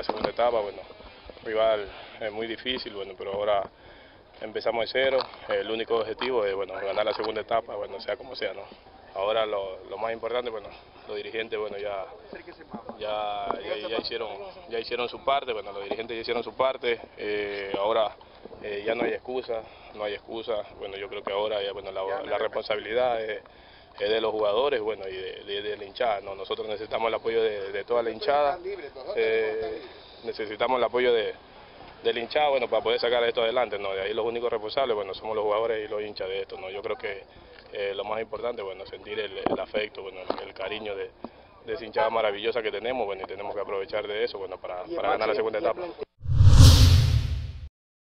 la segunda etapa, bueno, rival muy difícil, bueno, pero ahora empezamos de cero, el único objetivo es, bueno, ganar la segunda etapa, bueno, sea como sea, ¿no? Ahora lo más importante, bueno, los dirigentes, bueno, ya hicieron su parte, bueno, los dirigentes ya hicieron su parte, ahora ya no hay excusa, bueno, yo creo que ahora ya, bueno, la responsabilidad es de los jugadores, bueno, y de la hinchada, ¿no? Nosotros necesitamos el apoyo de toda la hinchada, necesitamos el apoyo de la hinchada, bueno, para poder sacar esto adelante, ¿no? De ahí los únicos responsables, bueno, somos los jugadores y los hinchas de esto, ¿no? Yo creo que lo más importante, bueno, sentir el afecto, bueno, el cariño de esa hinchada maravillosa que tenemos, bueno, y tenemos que aprovechar de eso, bueno, para ganar la segunda etapa.